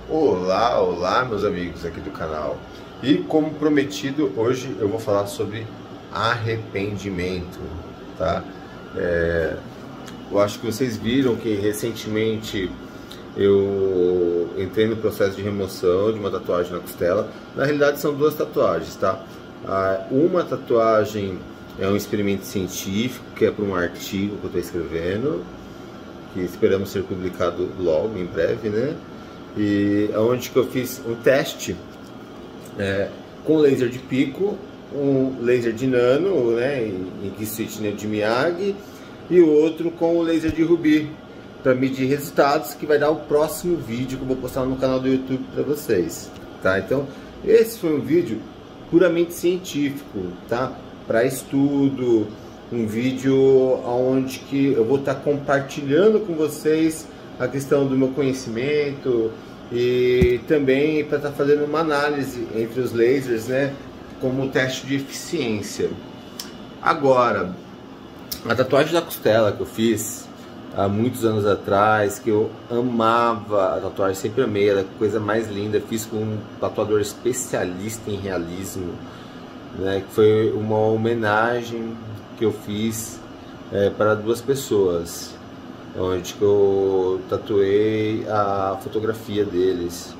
Olá, olá meus amigos aqui do canal. E como prometido, hoje eu vou falar sobre arrependimento, tá? Eu acho que vocês viram que recentemente eu entrei no processo de remoção de uma tatuagem na costela. Na realidade são duas tatuagens, tá? Uma tatuagem é um experimento científico, que é para um artigo que eu estou escrevendo, que esperamos ser publicado logo, em breve, né? E onde que eu fiz um teste com laser de pico, um laser de nano, né, em Kissitner de Miyagi, e o outro com o laser de rubi, para medir resultados, que vai dar o próximo vídeo que eu vou postar no canal do YouTube para vocês, tá? Então, esse foi um vídeo puramente científico, tá? Para estudo, um vídeo onde que eu vou estar compartilhando com vocês a questão do meu conhecimento e também para estar fazendo uma análise entre os lasers, né, como teste de eficiência. Agora, a tatuagem da costela que eu fiz há muitos anos atrás, que eu amava a tatuagem, sempre amei, era a coisa mais linda, fiz com um tatuador especialista em realismo, né, que foi uma homenagem que eu fiz para duas pessoas, onde que eu tatuei a fotografia deles.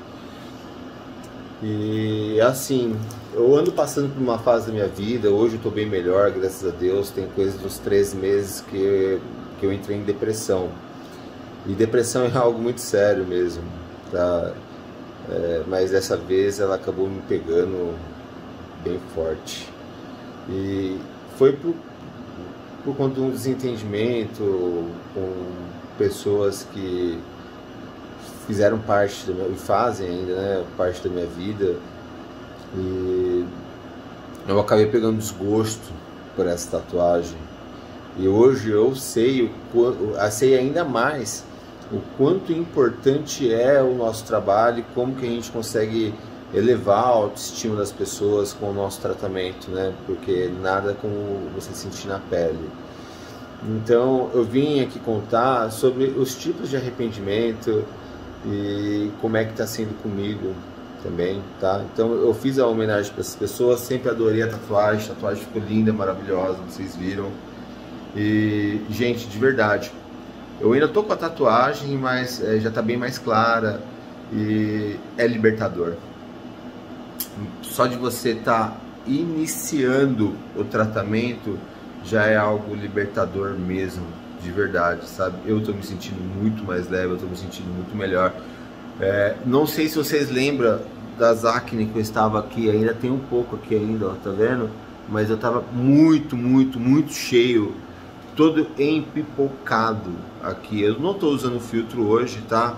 E assim, eu ando passando por uma fase da minha vida, hoje eu tô bem melhor, graças a Deus. Tem coisa dos 13 meses que eu entrei em depressão. E depressão é algo muito sério mesmo, tá? Mas dessa vez ela acabou me pegando bem forte. E foi por conta de um desentendimento com pessoas que fizeram parte e fazem ainda, né, parte da minha vida, e eu acabei pegando desgosto por essa tatuagem. E hoje eu sei sei ainda mais o quanto importante é o nosso trabalho e como que a gente consegue elevar a autoestima das pessoas com o nosso tratamento, né? Porque nada como você sentir na pele. Então eu vim aqui contar sobre os tipos de arrependimento e como é que está sendo comigo também, tá? Então eu fiz a homenagem para essas pessoas, sempre adorei a tatuagem ficou linda, maravilhosa, vocês viram. E gente, de verdade, eu ainda tô com a tatuagem, mas já está bem mais clara e é libertador. Só de você estar iniciando o tratamento já é algo libertador mesmo, de verdade, sabe? Eu tô me sentindo muito mais leve, eu tô me sentindo muito melhor. Não sei se vocês lembram das acne que eu estava aqui, ainda tem um pouco aqui ainda, ó, tá vendo? Mas eu tava muito, muito, muito cheio, todo empipocado aqui. Eu não tô usando filtro hoje, tá?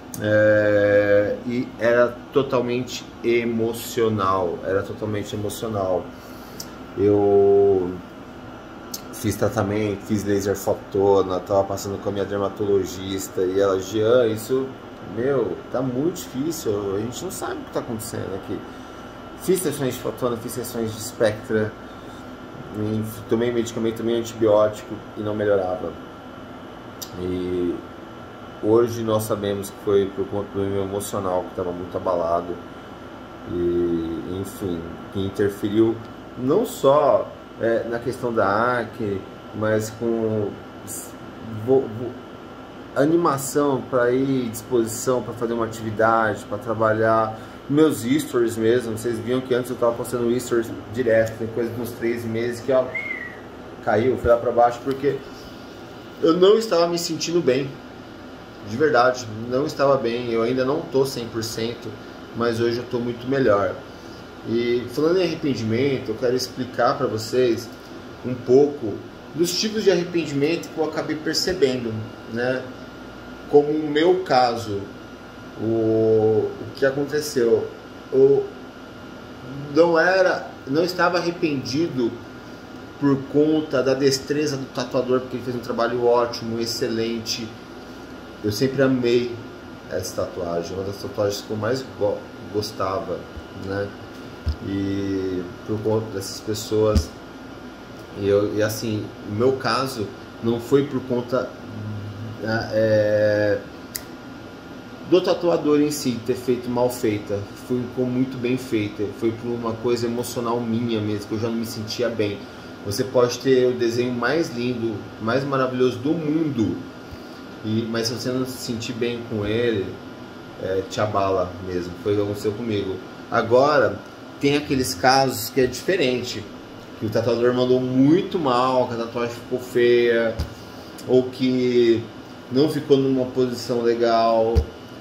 E era totalmente emocional, eu fiz tratamento, fiz laser fotona, tava passando com a minha dermatologista e ela, Jean, isso, meu, tá muito difícil, a gente não sabe o que tá acontecendo aqui. Fiz sessões de fotona, fiz sessões de Spectra, tomei medicamento, tomei antibiótico e não melhorava. E hoje nós sabemos que foi por conta do meu emocional, que estava muito abalado e, enfim, que interferiu não só na questão da acne, mas com animação para ir, disposição para fazer uma atividade, para trabalhar. Meus stories mesmo, vocês viram que antes eu estava postando stories direto, tem coisa de uns 3 meses que ó, caiu, foi lá para baixo, porque eu não estava me sentindo bem. De verdade, não estava bem, eu ainda não estou 100%, mas hoje eu estou muito melhor. E falando em arrependimento, eu quero explicar para vocês um pouco dos tipos de arrependimento que eu acabei percebendo, né? Como no meu caso, o que aconteceu, eu não estava arrependido por conta da destreza do tatuador, porque ele fez um trabalho ótimo, excelente. Eu sempre amei essa tatuagem, uma das tatuagens que eu mais gostava, né? E por conta dessas pessoas, e assim, no meu caso, não foi por conta do tatuador em si ter feito mal feita, ficou muito bem feita, foi por uma coisa emocional minha mesmo, que eu já não me sentia bem. Você pode ter o desenho mais lindo, mais maravilhoso do mundo, mas se você não se sentir bem com ele, te abala mesmo. Foi o que aconteceu comigo. Agora, tem aqueles casos que é diferente, que o tatuador mandou muito mal, que a tatuagem ficou feia, ou que não ficou numa posição legal,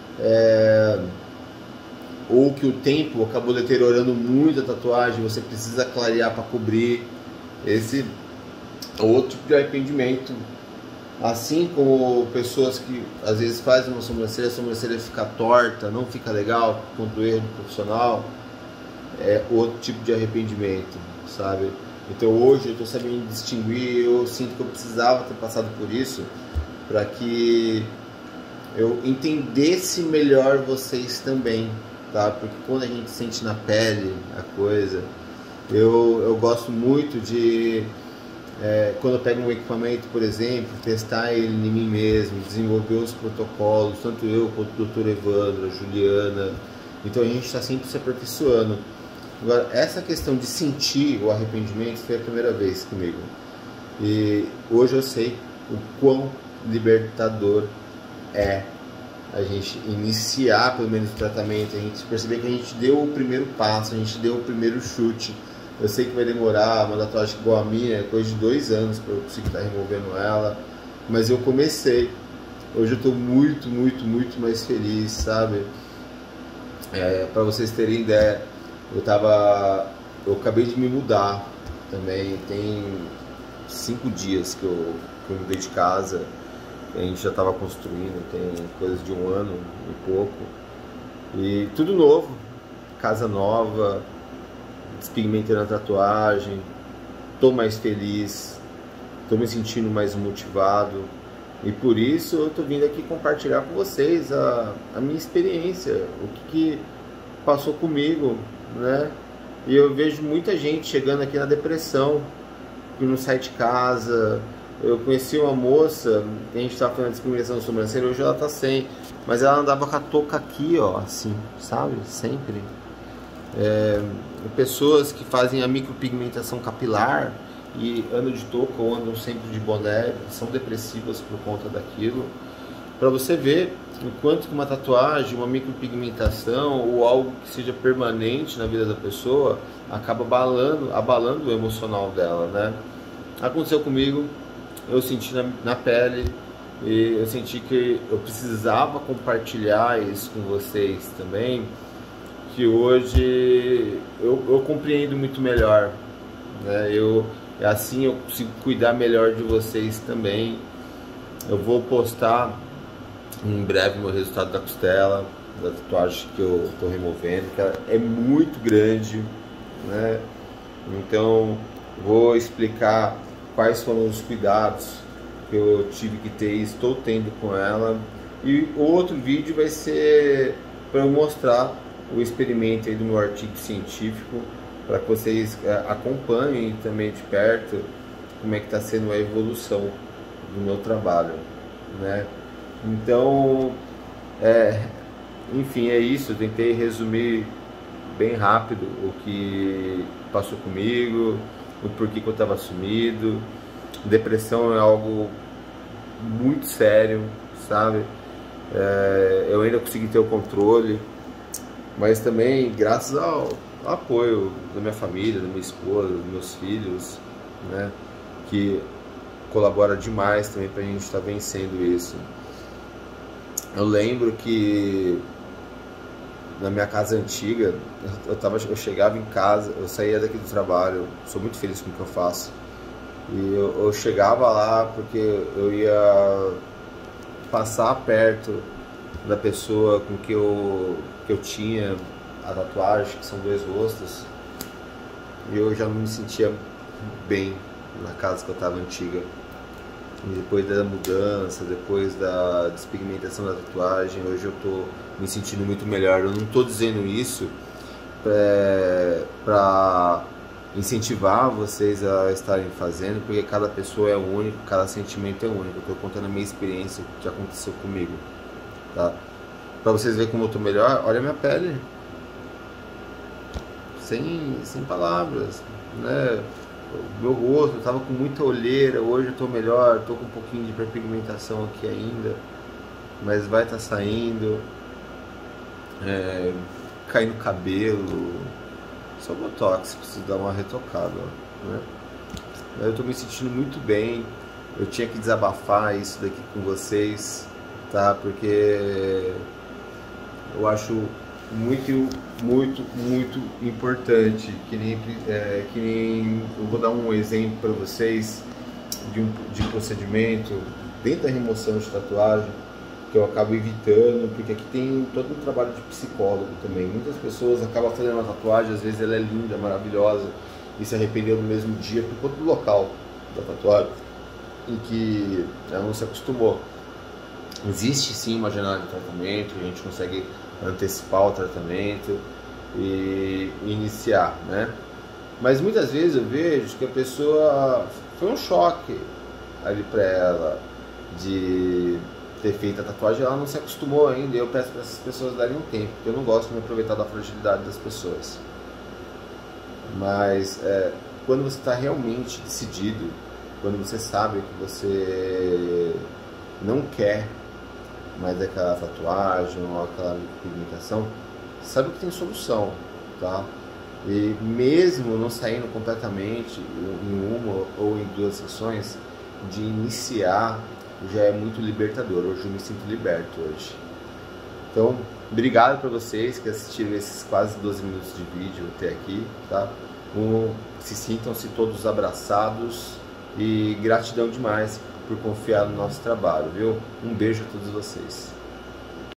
ou que o tempo acabou deteriorando muito a tatuagem, você precisa clarear para cobrir. Esse é outro tipo de arrependimento. Assim como pessoas que às vezes fazem uma sobrancelha, a sobrancelha fica torta, não fica legal, por conta do erro do profissional, é outro tipo de arrependimento, sabe? Então hoje eu estou sabendo distinguir, eu sinto que eu precisava ter passado por isso, para que eu entendesse melhor vocês também, tá? Porque quando a gente sente na pele a coisa, eu gosto muito de, quando eu pego um equipamento, por exemplo, testar ele em mim mesmo, desenvolver os protocolos, tanto eu quanto o Dr. Evandro, a Juliana. Então a gente está sempre se aperfeiçoando. Agora, essa questão de sentir o arrependimento foi a primeira vez comigo. E hoje eu sei o quão libertador é a gente iniciar pelo menos o tratamento, a gente perceber que a gente deu o primeiro passo, a gente deu o primeiro chute. Eu sei que vai demorar, uma tatuagem igual a minha, é coisa de 2 anos para eu conseguir estar removendo ela, mas eu comecei. Hoje eu estou muito, muito, muito mais feliz, sabe? Para vocês terem ideia, eu acabei de me mudar também, tem 5 dias que eu mudei de casa. A gente já estava construindo, tem coisa de 1 ano e pouco, e tudo novo, casa nova, despigmentando a tatuagem, tô mais feliz, tô me sentindo mais motivado, e por isso eu tô vindo aqui compartilhar com vocês a minha experiência, o que passou comigo, né? E eu vejo muita gente chegando aqui na depressão, que não sai de casa. Eu conheci uma moça, a gente estava fazendo discriminação de sobrancelha, hoje ela tá sem, mas ela andava com a touca aqui, ó, assim, sabe? Sempre. Pessoas que fazem a micropigmentação capilar e andam de touca ou andam sempre de boné, são depressivas por conta daquilo. Para você ver o quanto que uma tatuagem, uma micropigmentação ou algo que seja permanente na vida da pessoa acaba abalando o emocional dela, né? Aconteceu comigo. Eu senti na pele, e eu senti que eu precisava compartilhar isso com vocês também, que hoje eu compreendo muito melhor, né? Assim eu consigo cuidar melhor de vocês também. Eu vou postar em breve meu resultado da costela, da tatuagem que eu estou removendo, que ela é muito grande, né? Então vou explicar quais foram os cuidados que eu tive que ter e estou tendo com ela. E o outro vídeo vai ser para eu mostrar o experimento aí do meu artigo científico, para que vocês acompanhem também de perto como é que está sendo a evolução do meu trabalho, né? Então, enfim, é isso. Eu tentei resumir bem rápido o que passou comigo, o porquê que eu estava sumido. Depressão é algo muito sério, sabe? Eu ainda consegui ter o controle, mas também graças ao apoio da minha família, da minha esposa, dos meus filhos, né? Que colabora demais também para a gente estar vencendo isso. Eu lembro que na minha casa antiga, eu chegava em casa, eu saía daqui do trabalho, sou muito feliz com o que eu faço, e eu chegava lá porque eu ia passar perto da pessoa com que eu tinha a tatuagem, que são 2 rostos, e eu já não me sentia bem na casa que eu estava antiga. E depois da mudança, depois da despigmentação da tatuagem, hoje eu tô me sentindo muito melhor. Eu não tô dizendo isso para incentivar vocês a estarem fazendo, porque cada pessoa é única, cada sentimento é único. Eu tô contando a minha experiência, o que aconteceu comigo, tá? Para vocês verem como eu tô melhor, olha a minha pele. Sem palavras, né? O meu rosto, eu tava com muita olheira, hoje eu tô melhor, tô com um pouquinho de hiperpigmentação aqui ainda, mas vai estar saindo, caindo cabelo, só botox, preciso dar uma retocada, né? Mas eu tô me sentindo muito bem, eu tinha que desabafar isso daqui com vocês, tá? Porque eu acho muito importante, que nem eu vou dar um exemplo para vocês de procedimento dentro da remoção de tatuagem que eu acabo evitando, porque aqui tem todo um trabalho de psicólogo também. Muitas pessoas acabam fazendo uma tatuagem, às vezes ela é linda, maravilhosa, e se arrependeu no mesmo dia por conta do local da tatuagem em que ela não se acostumou. Existe sim uma janela de tratamento, a gente consegue antecipar o tratamento e iniciar, né? Mas muitas vezes eu vejo que a pessoa foi um choque ali para ela de ter feito a tatuagem, ela não se acostumou ainda. E eu peço para essas pessoas darem um tempo, porque eu não gosto de me aproveitar da fragilidade das pessoas. Mas quando você está realmente decidido, quando você sabe que você não quer mais aquela tatuagem ou aquela pigmentação, sabe que tem solução, tá? E mesmo não saindo completamente em uma ou em duas sessões, de iniciar já é muito libertador. Hoje eu me sinto liberto hoje. Então, obrigado para vocês que assistiram esses quase 12 minutos de vídeo até aqui, tá? Se sintam-se todos abraçados e gratidão demais por confiar no nosso trabalho, viu? Um beijo a todos vocês.